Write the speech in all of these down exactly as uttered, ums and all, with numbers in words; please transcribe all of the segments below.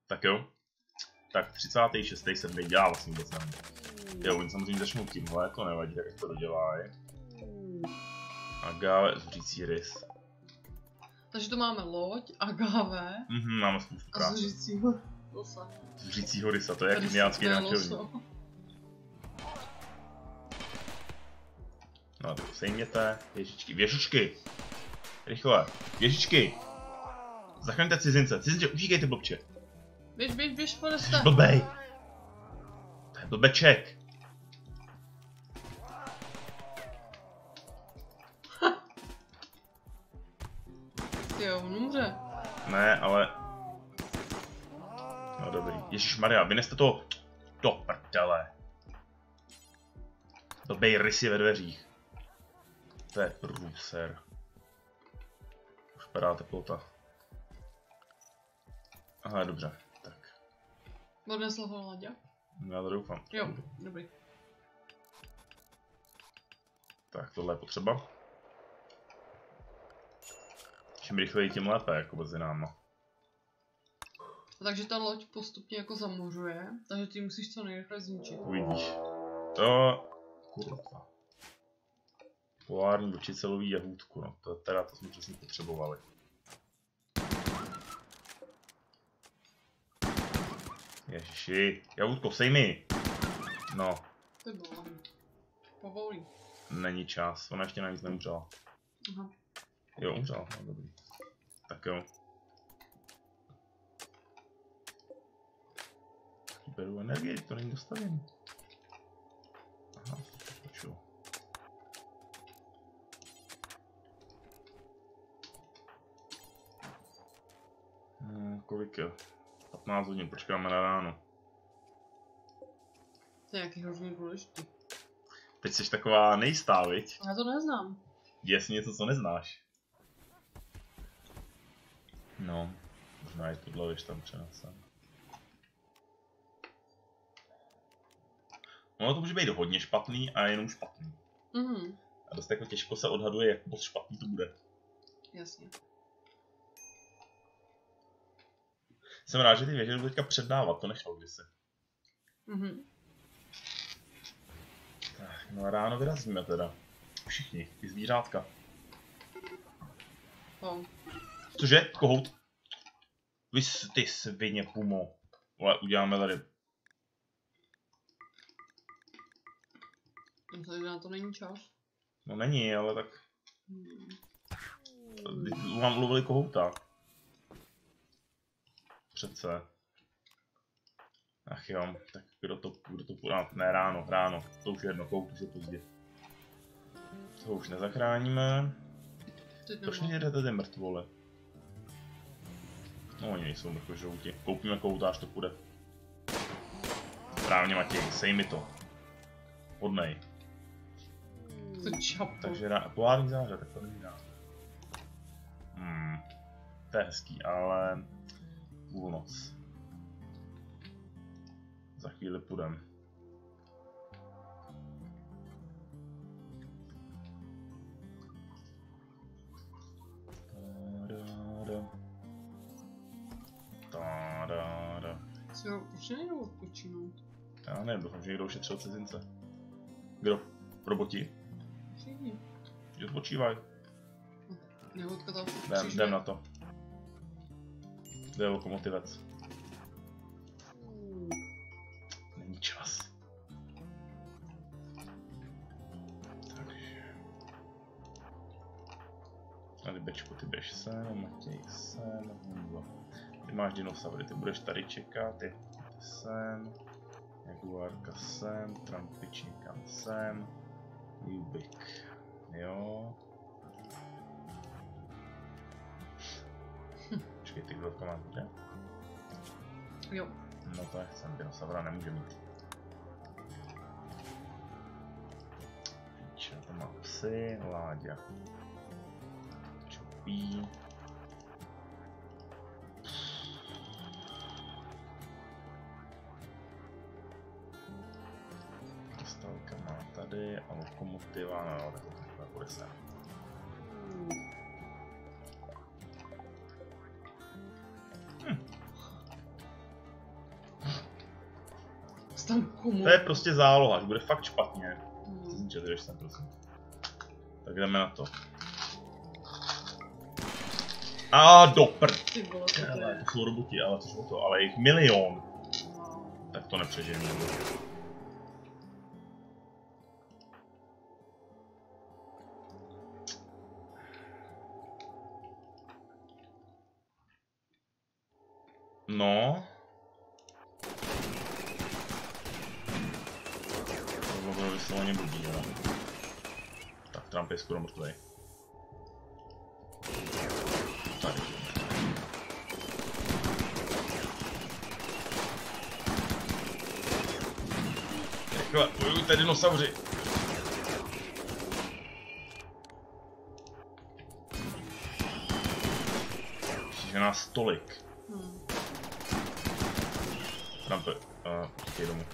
Tak jo. Tak třicátý šestý sedmý dělá vlastně vůbec nevím. Jo, oni samozřejmě začnou tímhle, to nevadí, tak to dodělají. Agave, zuřící rys. Takže to máme loď, agave. Mhm, máme spoustu a práce. zuřícího losa. Zuřícího rysa, to je jak indiánský náčelník. No tak sejměte, věžičky, věžičky! Rychle, věžičky! Zachraňte cizince, cizince, utíkejte blbče. Běž, běž, běž, Foreste. Blbej! To je blbeček. Jo, on umře. Ne, ale... No dobrý. Ježišmarja, vyneste to do prdele. Blbej rys je ve dveřích. To je průser. Už padá teplota. Aha, dobře, tak. Odnesl ho Láďa? Já to doufám. Jo, dobrý. Tak, tohle je potřeba. Čím rychleji, tím lépe, jako mezi náma. Takže ta loď postupně jako zamořuje, takže ty musíš co nejrychleji zničit. Uvidíš. To... Kurva. Polární vlčicelový jahůdku, no to teda to jsme přesně potřebovali. Ježiši, jahůdko, sej mi! No. To bylo povolí. Není čas, ona ještě na nic neumřela. Aha. Jo, umřela, no dobrý. Tak jo. Beru energii, to není dostavěný. Aha, počuju. Hmm, kolik je? patnáct hodin, počkáme na ráno. To je nějaký hrozně důležitý. Teď jsi taková nejistá, viď? Já to neznám. Jestli něco, co neznáš. No, možná i tohle věž tam přenesem. Ono to může být hodně špatný a jenom špatný. Mhm. A dost jako těžko se odhaduje, jak moc špatný to bude. Jasně. Jsem rád, že ty věže jdu teďka předávat, to nechal kdysi. Mhm. Tak, no a ráno vyrazíme teda. Všichni, ty zvířátka. Oh. Cože? Kohout? Vy ty svině pumo. Ale uděláme tady. Myslím, že na to není čas. No není, ale tak... Hmm. Mám mluvili kohouta. Přece. Ach jo, tak kdo to, kdo to půjde? Ne, ráno, ráno. To už je jedno, kohout už je pozdě. To už nezachráníme. Proč nejedete ty mrtvole? No oni nejsou mrtvožrouti. Koupíme kohouta, až to půjde. Správně Matěj, sej mi to. Hodnej. Takže rá... polární zářad, tak to není dá. Hmm. To je hezký, ale... Půlnoc. Za chvíli půjdem. Co, proč nejdou odpočinout? Já nevím, doufám, že někdo ušetřil cizince. Kdo? Roboti? Všichni. Že odpočívaj. Nehodka tam Jdem, jdem na to. Kde je lokomotivec? Není čas. Takže... Tady Bečku, ty běž sem, Matěj sem, Honzo. Ty máš dinosaury, ty budeš tady čekat, ty, ty sem. Jaguárka sem, Trampič někam sem. Jubik, jo. Počkej, ty kdo má kde? Jo. No to chcem, dinosaura nemůže mít. Píče, to má psy, Láďa. Čopí. Dostalka má tady a lokomotiva, no tak to takhle bude sem. Tam komu? To je prostě záloha, že bude fakt špatně. Hmm. čtyři procent. Tak jdeme na to. A do prd. Ty vole, co to Ale je? to jsou roboti, ale to jsou to, ale jich milion. No. Tak to nepřežijeme. No. To bylo vysloveně blbý, jo. Tak Trump je skoro mrtvej. Tady. Rychle, bojujte dinosauři. Že nás tolik. Hmm. Trump, uh, utíkej domů.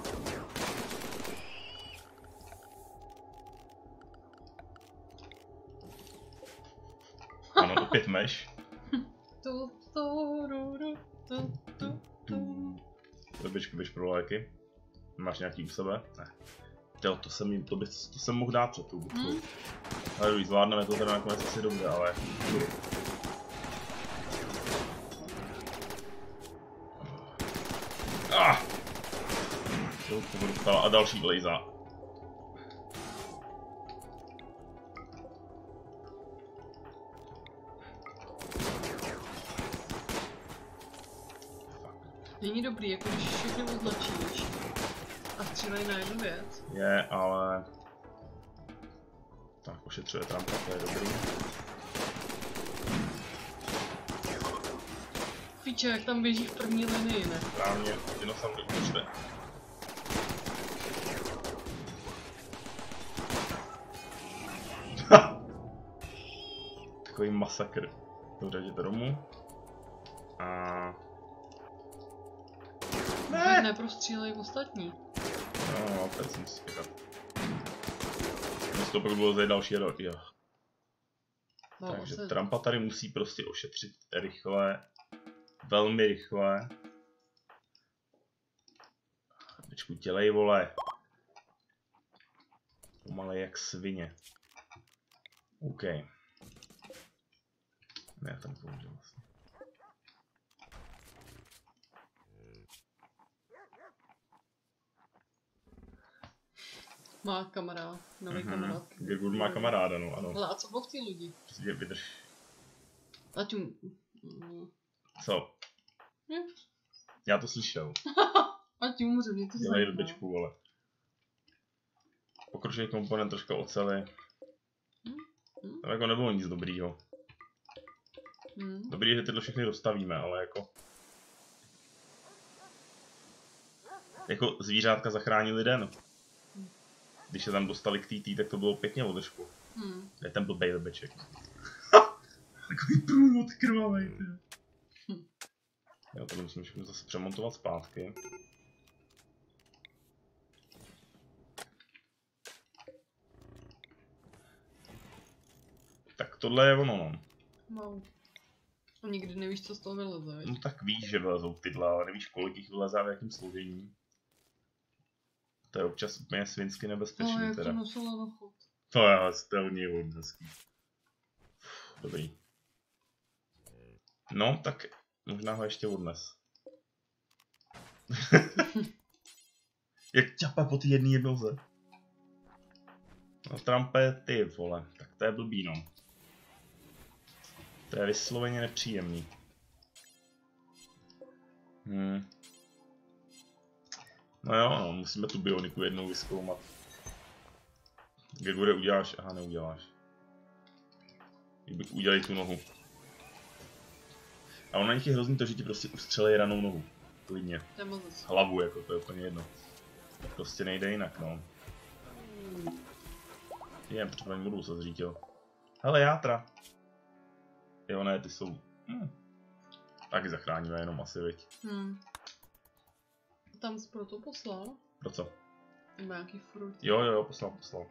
Ano, opět meš. Tu, tu, ru, ru, tu, tu, tu. Lebičku, běž pro léky. Máš nějaký u sebe? Ne. Tělo, to jsem jim, to, by, to jsem mohl dát před tu bitvu. Hmm. Ale dobrý, zvládneme to teda nakonec asi dobře, ale... Ah! To to dostala a další blejza. Není dobrý, jako když všechny označíš a střílej na jednu věc. Je, ale... Tak, ošetřuje Trumpa, to je dobrý. Píče, jak tam běží v první linii, ne? Správně, dinosaury utočte. Takový masakr. Dobře, jděte domů. A... Ne! Neprostřílej ostatní. No, no, teď jsem si spěchat. To pak bylo za další rok, jo. No, Takže se... Trumpa tady musí prostě ošetřit rychle. Velmi rychle. Počku, dělej, vole. Pomalej jak svině. OK. Ne, tam použil vlastně. Má kamarád, nový Mhm. kamarád. Gergur má kamaráda, no, ano. Hele, a co bylo v té lodi? Prostě vydrž. Ať um... mm, Co? hm, Já to slyšel. Ať umře, mě to Dělej zajímá. dobičku, vole. Pokročilý komponent, troška oceli. Hm? Tam jako nebylo nic dobrýho. Hm? Dobrý, že tyhle všechny dostavíme, ale jako... Jako zvířátka zachránili den. Když se tam dostali k té tý, tak to bylo pěkně o držku. Hm. To je ten blbej lebeček. Takový průvod krvavej, ty. Hm. Jo, to musím všechno zase přemontovat zpátky. Tak tohle je ono, no. Wow. A nikdy nevíš, co z toho vyleze, veď? No tak víš, že vylezou tyhle, ale nevíš, kolik jich vyleze a v jakém složení. To je občas úplně svinsky nebezpečný, Ale jak teda. to nosila na chod. To je stejně hodně hezký. Dobrý. No, tak možná ho ještě odnes. Jak ťapa po té jedné noze. No, Trumpe, ty vole, tak to je blbý, no. To je vysloveně nepříjemný. Hmm. No jo, no, musíme tu bioniku jednou vyzkoumat. Gegure uděláš? Aha, neuděláš. Kdybych udělal tu nohu. A ono na nich je hrozný to, že ti prostě ustřelej ranou nohu. Klidně. Hlavu, jako, to je úplně jedno. To prostě nejde jinak, no. Je, protože oni budou se zřítil. Hele, játra. Jo, ne, ty jsou... Hm. Taky zachráníme jenom asi, viď. Hmm. Tam jsi pro to poslal? Pro co? Nebo nějaký fruit? Jo, jo, jo, poslal, poslal.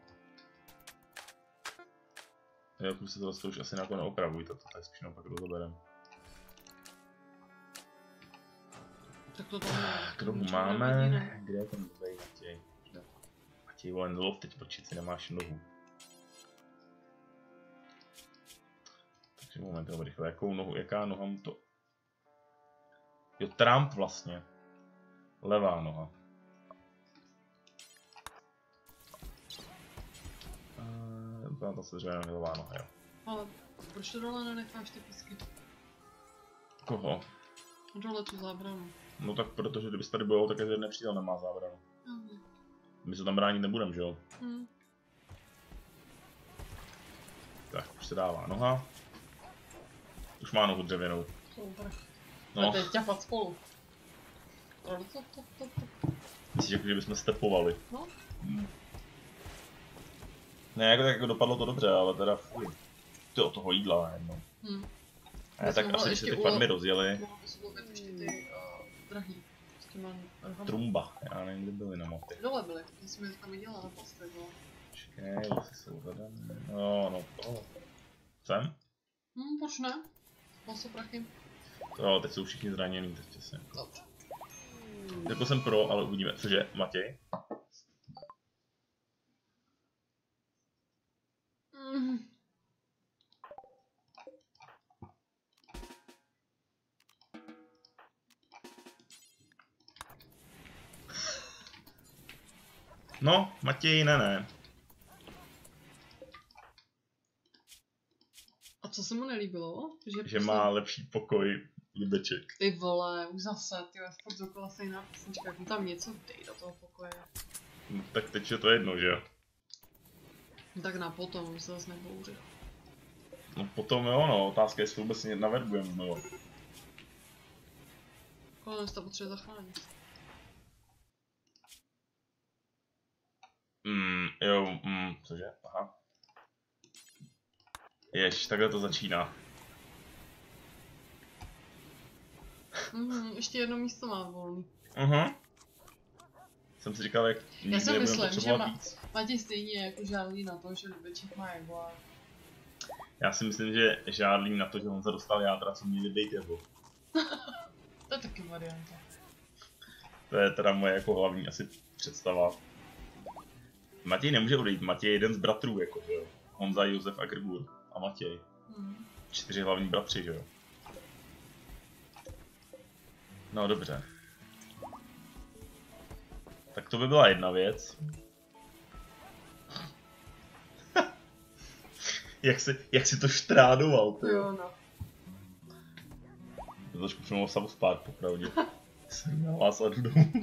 Jo, plus se to zase už asi nějakou neopravuj, to tady spíš naopak rozoberem. Tak to tam je. Krobu máme, kde je ten dobrý Matěj? Matěj, vole, nulov, teď počít si nemáš nohu. Takže moment, dobrý, rychle, jakou nohu, jaká noha mu to... Jo, Trump vlastně. Levá noha. Eee, to se dřeve levá noha, jo. Ale proč to dole nenecháš ty písky? Koho? Dole tu zábranu. No tak protože kdybys tady bojoval, tak jeden nepřítel nemá zábranu. Mhm. My se tam bránit nebudeme, že jo? Hmm. Tak, už se dává noha. Už má nohu dřevěnou. Super. No. A teď ťapat spolu. To, to, to, to, to. Myslíš, jako, že bychom stepovali? No. Hmm. Ne, jako tak jako dopadlo to dobře, ale teda fuj. Ty od toho jídla najednou. Hmm. Ne, tak asi by se ty farmy rozjeli. Mohl bys ulovit ještě ty uh, drahý. S těma rohama. Trumba, já nevím, kde byly na mapě. Dole byly, já jsem je tam viděla na postech, no. Počkej, jestli jsou zadané. No, no, to. Sem? Hm, proč ne? Maso prachy. Jo, teď jsou všichni zranění, teď přesně. Dobře. Jako jsem pro, ale uvidíme. Cože, Matěj? Mm. No, Matěj, ne, ne. A co se mu nelíbilo? Že, Že má lepší pokoj Libeček. Ty vole, už zase, ty vole, furt dokola stejná písnička, jak mu tam něco dej do toho pokoje. No, tak teď je to jedno, že jo? Tak na potom, už se zase nebouří. No potom jo, no, otázka je, jestli vůbec naverbujeme znovu. Kolem se to potřebuje zachránit. Mm, jo, mm, cože? Aha. Jež, takhle to začíná. Mhm, ještě jedno místo má volný. Mhm. Jsem si říkal, jak Já si nebudeme myslím, že potřebovat má, víc. Matěj stejně jako žádlí na to, že Libeček má jaguár. Já si myslím, že žádlím na to, že on se dostal jádra, co měli být jeho. To je taky varianta. To je teda moje jako hlavní asi představa. Matěj nemůže odejít, Matěj je jeden z bratrů, jako že jo. Honza, Josef a Grgur. A Matěj. Mhm. Čtyři hlavní bratři, že jo. No dobře. Tak to by byla jedna věc. jak, si, jak si to štrádoval, ty Jo, no. To trošku přemluvil South Park, popravdě. Jsem na vás a jdu domů.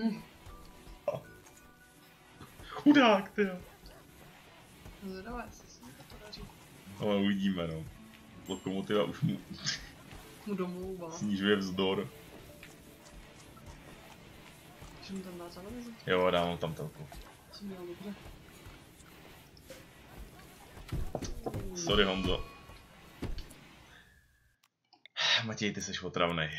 Chudák, ty jo. Zvědavá, jestli se mi to podaří. No uvidíme, no. Lokomotiva už mu Mu domluvá. snižuje vzdor. Že mu tam dá televizi? Jo, dám tam telku. Jsem měl dobře. Sorry, Honzo. Matěj, ty seš otravnej.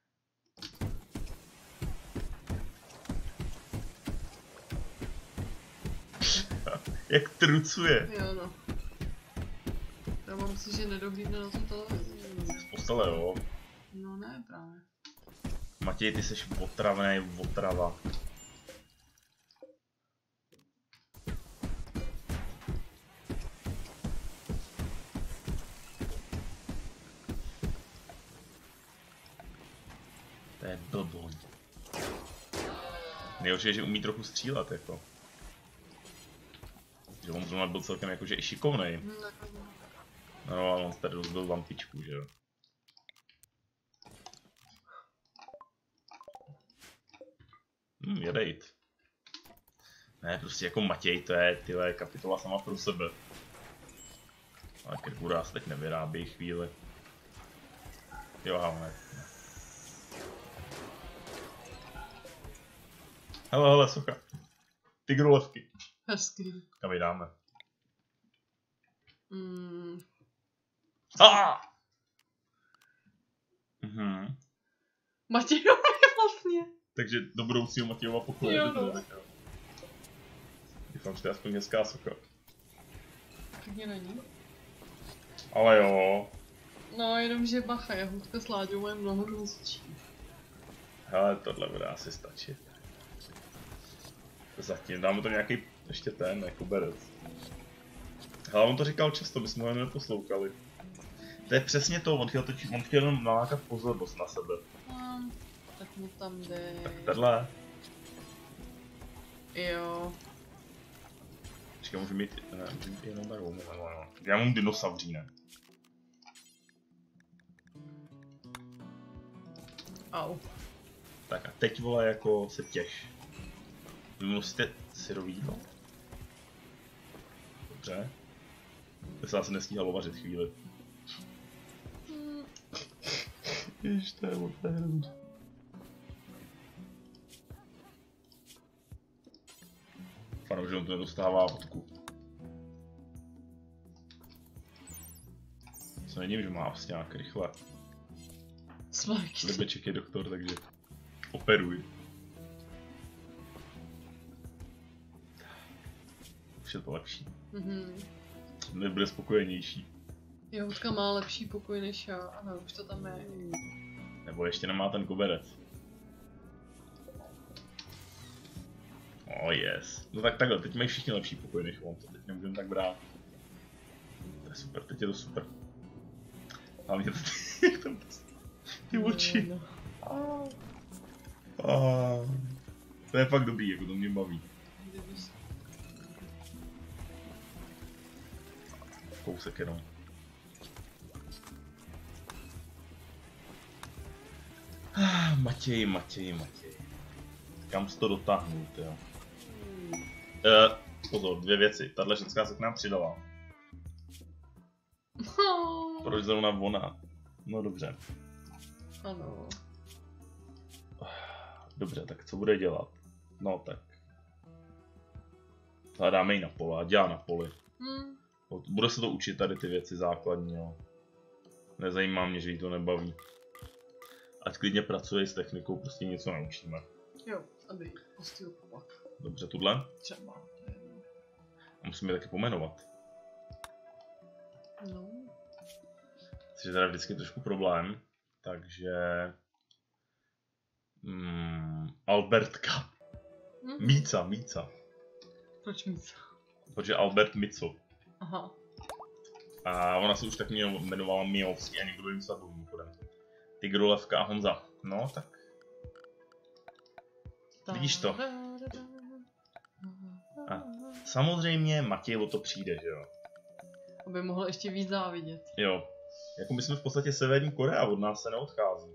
Jak trucuje. Jo, no. Já mám si, že nedohlídne na tu televizi. Z postele, jo. No ne, právě. Matěj, ty seš otravnej, otrava. To je blbý. Nejhorší je, že umí trochu střílet, jako. Že on zrovna byl celkem jakože i šikovnej. Hm, tak no. No, ale on tady rozbil lampičku, že jo. Hm, jedejt. Ne, prostě jako Matěj, to je, tyhle, kapitola sama pro sebe. Ale Grgura se teď nevyrábí chvíli. Jo, ale ne. Hele, hele, socha. Tigrolevky. Hezký. Kam ji dáme? Mm. Ah! Mhm. Matějové vlastně. Takže do budoucího Matějova pokoje. Jo, no. Doufám, že to je aspoň hezká socha. Klidně není. Ale jo. No, jenom že bacha, jahůdka s Láďou mají mnoho hnusčí. Hele, tohle bude asi stačit. Zatím dáme to nějaký ještě ten, jako berec. Hele, on to říkal často, my jsme ho jen neposlouchali. To je přesně to, on chtěl, toč, on chtěl jenom nalákat pozornost na sebe. Hmm, tak mu tam jde. Tak tenhle. Jo. Počkej, můžu mít, ne, můžu mít jenom takovou, no, no, no. Já mám dinosauří, ne? Au. Tak a teď vole jako se těš. Vy musíte syrový jídlo? Dobře. To se asi nestíhalo vařit chvíli. Hmm. Ježiš, to je moc hrozný. Fano, že on to nedostává vodku. Co není, že má vlastně nějak rychle. Smajk. Lebeček je doktor, takže operuj. Už je to lepší. Mhm. Nebude spokojenější. Jahoutka má lepší pokoj než já, ano, už to tam je. Nebo ještě nemá ten koberec. Oh yes. No tak takhle, teď mají všichni lepší pokoj než on, to teď nemůžeme tak brát. To je super, teď je to super. Hlavně to ty, tam ty oči. No, no. Ah, to je fakt dobrý, jako to mě baví. Kdybys... Kousek jenom. Ah, Matěj, Matěj, Matěj. Kam jsi to dotáhnul, jo? Hmm. Uh, pozor, dvě věci. Tahle ženská se k nám přidala. Proč zrovna ona? No dobře. Ano. Dobře, tak co bude dělat? No tak. Hledáme ji na pole, a dělá na poli. Hmm. Bude se to učit tady ty věci základní, jo. Nezajímá mě, že jí to nebaví. Ať klidně pracuje s technikou, prostě něco naučíme. Jo, aby osteopak. Dobře, tuhle? Třeba. A musíme je taky pomenovat. No. Což je teda vždycky trošku problém, takže... Mm, Albertka. Mm-hmm. Míca, Míca. Proč Míca? Protože Albert Mico. Aha. A ona se už tak jmenovala Mijovský a někdo jim sadu mimochodem. Tigrolevka a Honza. No tak. Vidíš to. A samozřejmě Matěj o to přijde, že jo. Aby mohl ještě víc závidět. Jo. Jako my jsme v podstatě Severní Korea, od nás se neodchází.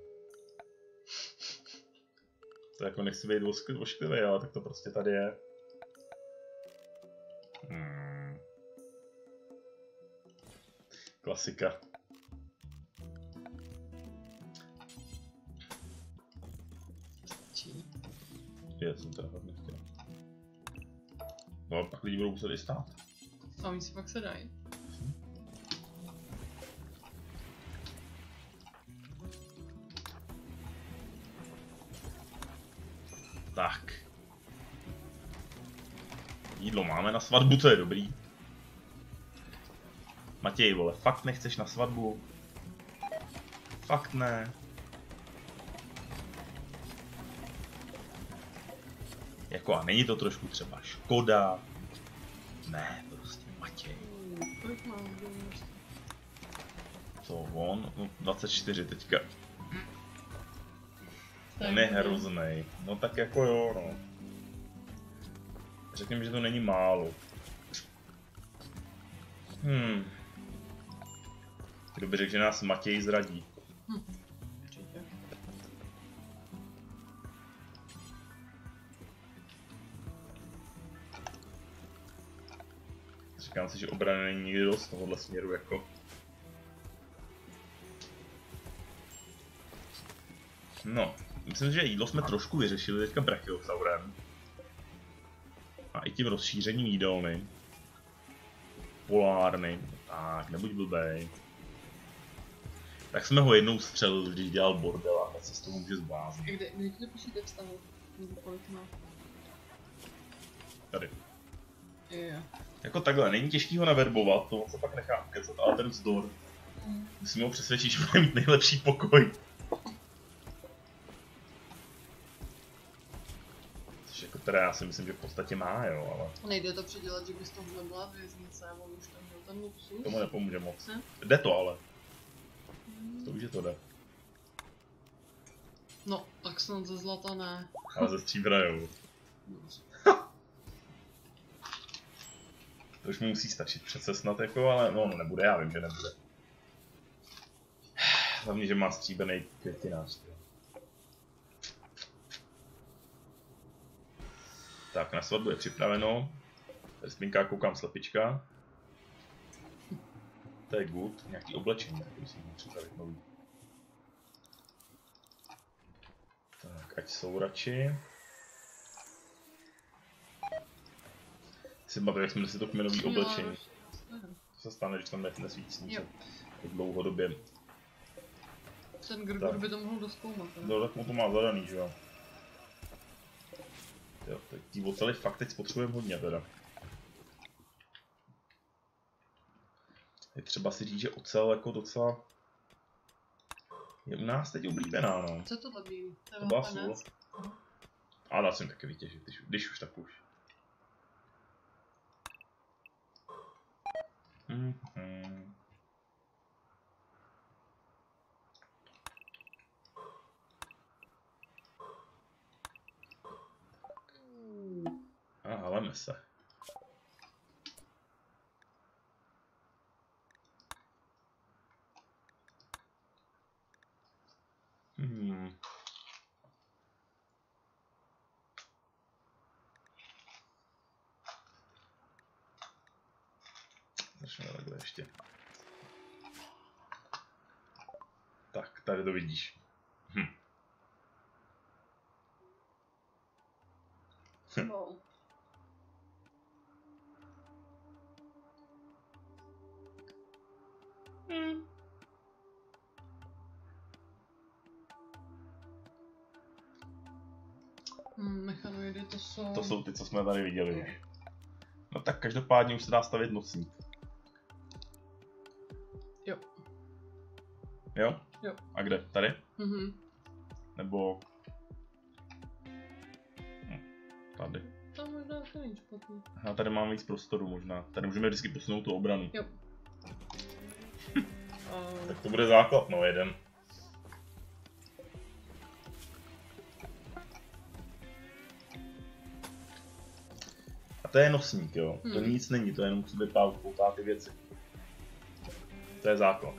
To jako nechci být ošklivý, ale tak to prostě tady je. Hmm. Klasika. Čí? Je, jsem teda fakt nechtěl. No a pak lidi budou muset i stát. A oni si pak se dají. Tak. Jídlo máme na svatbu, to je dobrý. Matěj, vole, fakt nechceš na svatbu? Fakt ne. Jako a není to trošku třeba škoda? Ne, prostě Matěj. Kolik mám? Co on? No, dvacet čtyři teďka. Tak On je hroznej. No tak jako jo, no. Řekněme, že to není málo. Hmm. Kdo by řekl, že nás Matěj zradí? Hm. Určitě. Říkám si, že obrany není nikdy dost z tohohle směru, jako. No, myslím, že jídlo jsme trošku vyřešili teďka brachiosaurem. A i tím rozšířením jídelny. Polárny. Tak, nebuď blbej. Tak jsme ho jednou střelili, když dělal bordel a hned se z toho může zbláznit. Kde, kde to píšete vztahu? Nebo kolik má? Tady. Jo. Jako takhle, není těžký ho naverbovat, to on se pak nechá kecat, ale ten vzdor. Hmm. Musíme ho přesvědčit, že bude mít nejlepší pokoj. Což jako teda já si myslím, že v podstatě má, jo, ale... Nejde to předělat, že bys to nebyla věznice, a on už tam měl ten luxus. Tomu nepomůže moc. Ne? Jde to ale. Hmm. To už je to jde. No, tak snad ze zlata ne. Ale ze stříbra jo. To už mi musí stačit přece snad jako, ale no, no nebude, já vím, že nebude. Hlavně, že má stříbrný květinář. Tak, na svatbu je připraveno. Tady spinká, koukám, slepička. To je good, nějaký oblečení, tak musím připravit nový. Tak, ať jsou radši. Si bavím, jak jsme si to kmenový oblečení. To se stane, když tam nesvítí slunce. Dlouhodobě. Ten Grgor by to mohl doskoumat. No, tak mu to má zadaný, že jo. Jo, tak tí oceli fakt teď spotřebujeme hodně teda. Je třeba si říct, že ocel jako docela... je u nás teď oblíbená, no. Co to labí? To byla sůl. Ale dá jsem taky vytěžit, když, když už tak už. Mm-hmm. A haleme se. Hmm. Začneme takhle ještě. Tak, tady to vidíš. Hm. No. Hmm. Hmm, mechanoidy to jsou... To jsou ty, co jsme tady viděli už. No tak každopádně už se dá stavět nocník. Jo. Jo? Jo. A kde? Tady? Mhm. Nebo... Hm, tady. Tam možná to není špatný. A tady máme víc prostoru možná. Tady můžeme vždycky posunout tu obranu. Jo. A... Tak to bude základ, no jeden. A to je nosník, jo. Hmm. To nic není, to je jenom sobě poutá ty věci. To je základ.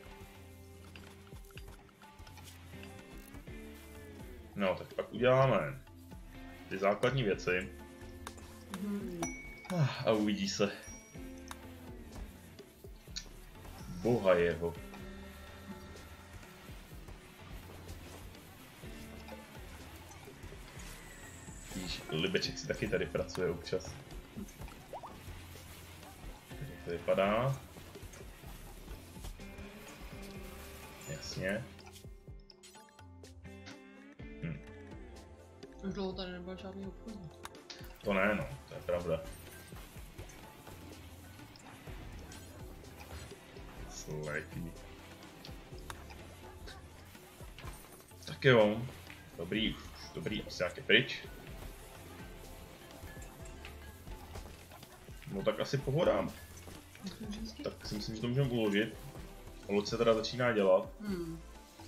No, tak pak uděláme ty základní věci. Hmm. A uvidí se. Boha jeho. Víš, Libeček si taky tady pracuje občas. Tak to vypadá. Jasně. Hm. Už dlouho tady nebyl žádný obchodní. To ne, no, to je pravda. Slepý. Tak jo, dobrý, dobrý, asi jak je pryč. No tak asi pohoda. Tak si myslím, že to můžeme uložit. Loď se teda začíná dělat. Hmm.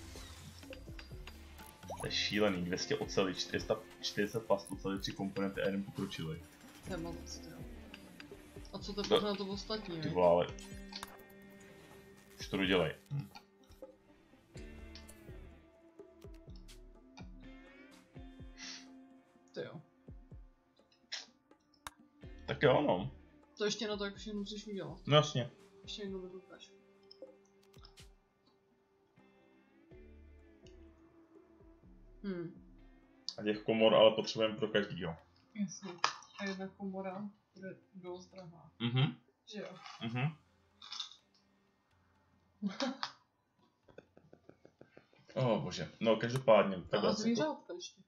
To je šílený, dvě stě oceli, čtyři sta čtyřicet plastů, oceli, tři komponenty a jeden pokročilý. To je moc, jo. A co teprve na to ostatní, Ty ne? vole, ale... Už to dodělej. Hm. Ty jo. Tak jo, no. To ještě na to jak všechno musíš udělat. No jasně. Ještě jednou vylukáš. Hmm. A těch komor ale potřebujeme pro každýho. Jasně. A jedna komora bude dost drahá. Mhm. Že jo? Mhm. O oh, bože, no každopádně. No a zvířátka ještě.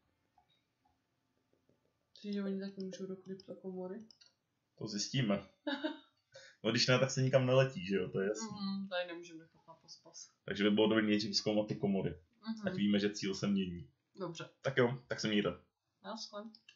Myslíš, že oni taky můžou do kryptokomory? To zjistíme. No když ne, tak se nikam neletí, že jo, to je jasný. Mm, tady nemůžeme nechat na pospas. Takže by bylo dobré nejdřív zkoumat ty komory. Mm-hmm. Ať víme, že cíl se mění. Dobře. Tak jo, tak se mějte. Naschle.